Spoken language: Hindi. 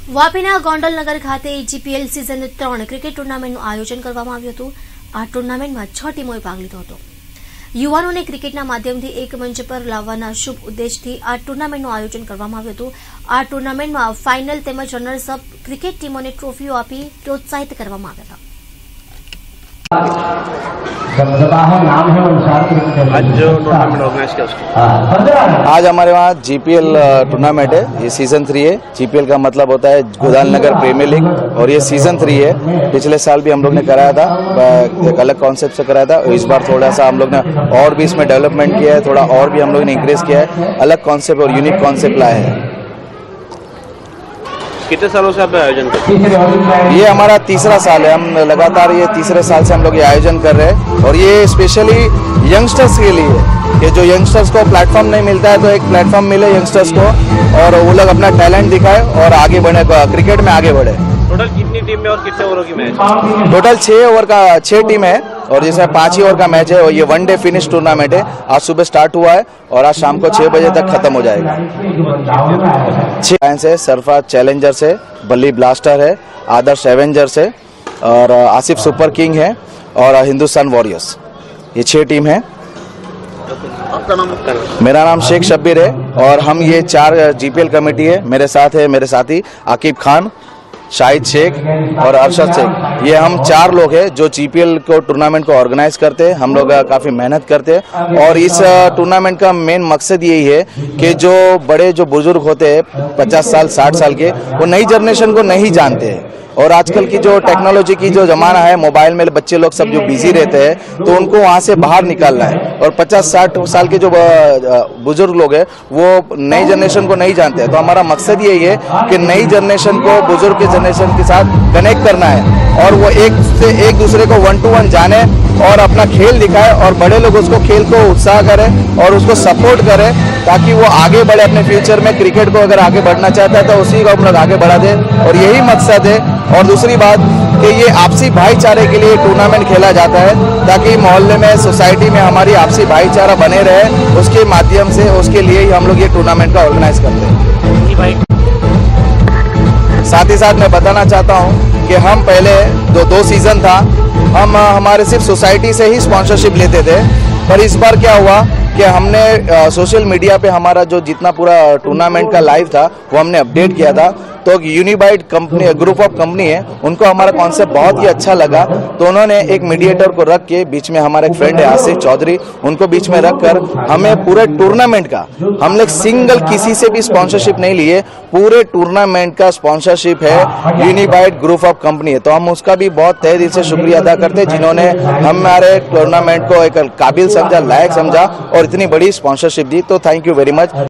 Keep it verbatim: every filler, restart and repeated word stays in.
વાપીના ગોંડલનગર ખાતે જીપીએલ સિઝન ત્રણ ક્રિકેટ ટુર્નામેન્ટનું આયોજન કરવામાં આવ્યું હતું। આ ટુર્નામેન્ટમાં છ ટીમોએ ભાગ લીધો હતો। યુવાનોને ક્રિકેટના માધ્યમથી એક મંચ પર લાવવાના શુભ ઉદ્દેશથી આ ટુર્નામેન્ટનું આયોજન કરવામાં આવ્યું હતું। આ ટુર્નામેન્ટમાં ફાઇનલ તેમજ રનર્સ અપ ક્રિકેટ ટીમોને ટ્રોફીઓ આપી પ્રોત્સાહિત કરવામાં આવ્યા હતા। नाम है आज जो टूर्नामेंट ऑर्गेनाइज किया उसको आज हमारे वहाँ जीपीएल टूर्नामेंट है। ये सीजन थ्री है। जीपीएल का मतलब होता है गोदालनगर प्रीमियर लीग और ये सीजन थ्री है। पिछले साल भी हम लोग ने कराया था, एक अलग कॉन्सेप्ट से कराया था। इस बार थोड़ा सा हम लोग ने और भी इसमें डेवलपमेंट किया है, थोड़ा और भी हम लोग ने इंक्रीज किया है, अलग कॉन्सेप्ट और यूनिक कॉन्सेप्ट लाए हैं। कितने सालों से आप आयोजन करते हैं? ये हमारा तीसरा साल है। हम लगातार ये तीसरे साल से हम लोग ये आयोजन कर रहे हैं और ये स्पेशली यंगस्टर्स के लिए कि जो यंगस्टर्स को प्लेटफॉर्म नहीं मिलता है तो एक प्लेटफॉर्म मिले यंगस्टर्स को और वो लोग अपना टैलेंट दिखाए और आगे बढ़े, क्रिकेट में आगे बढ़े। टोटल कितनी टीम में और कितने ओवरों की मैच? टोटल छह ओवर का छह टीम है और जैसे पांच ही ओवर का मैच है और ये वन डे फिनिश टूर्नामेंट है। आज सुबह स्टार्ट हुआ है और आज शाम को छह बजे तक खत्म हो जाएगा। छह से सरफराज चैलेंजर्स है, बल्ली ब्लास्टर है, आदर्श एवेंजर्स है और आसिफ सुपर किंग है और हिंदुस्तान वॉरियर्स, ये छह टीम है। आपका नाम? मेरा नाम शेख शब्बीर है और हम ये चार जीपीएल कमेटी है। मेरे साथ है मेरे साथी आकिब खान, शाहिद शेख और अरशद शेख। ये हम चार लोग हैं जो जीपीएल को टूर्नामेंट को ऑर्गेनाइज करते हैं। हम लोग काफ़ी मेहनत करते हैं और इस टूर्नामेंट का मेन मकसद यही है कि जो बड़े जो बुजुर्ग होते हैं पचास साल साठ साल के, वो नई जनरेशन को नहीं जानते हैं और आजकल की जो टेक्नोलॉजी की जो जमाना है, मोबाइल में बच्चे लोग सब जो बिजी रहते हैं तो उनको वहाँ से बाहर निकालना है। और पचास साठ साल के जो बुजुर्ग लोग हैं वो नई जनरेशन को नहीं जानते हैं, तो हमारा मकसद यही है कि नई जनरेशन को बुजुर्ग के जनरेशन के साथ कनेक्ट करना है और वो एक से एक दूसरे को वन टू वन जाने और अपना खेल दिखाए और बड़े लोग उसको खेल को उत्साह करें और उसको सपोर्ट करें ताकि वो आगे बढ़े अपने फ्यूचर में। क्रिकेट को अगर आगे बढ़ना चाहता है तो उसी को हम लोग आगे बढ़ा दें और यही मकसद है। और दूसरी बात कि ये आपसी भाईचारे के लिए टूर्नामेंट खेला जाता है ताकि मोहल्ले में, सोसाइटी में हमारी आपसी भाईचारा बने रहे, उसके माध्यम से उसके लिए ही हम लोग ये टूर्नामेंट का ऑर्गेनाइज करते हैं। साथ ही साथ मैं बताना चाहता हूँ कि हम पहले दो दो सीजन था हम हमारे सिर्फ सोसाइटी से ही स्पॉन्सरशिप लेते थे, पर इस बार क्या हुआ कि हमने सोशल मीडिया पे हमारा जो जितना पूरा टूर्नामेंट का लाइव था वो हमने अपडेट किया था। तो Unibyte company group of company है, उनको हमारा कॉन्सेप्ट बहुत ही अच्छा लगा तो उन्होंने एक मीडिएटर को रख के, बीच में हमारा एक फ्रेंड है आसिफ चौधरी, उनको बीच में रख कर हमें पूरे टूर्नामेंट का, हम लोग सिंगल किसी से भी स्पॉन्सरशिप नहीं लिए, पूरे टूर्नामेंट का स्पॉन्सरशिप है यूनिबाइट ग्रुप ऑफ कंपनी है। तो हम उसका भी बहुत तहे दिल से शुक्रिया अदा करते हैं जिन्होंने हमारे टूर्नामेंट को एक काबिल समझा, लायक समझा और इतनी बड़ी स्पॉन्सरशिप दी। तो थैंक यू वेरी मच।